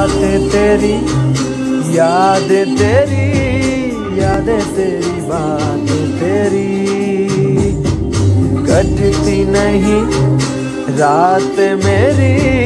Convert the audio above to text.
बातें तेरी, यादें तेरी, यादें तेरी, बातें तेरी। कटती नहीं रात मेरी,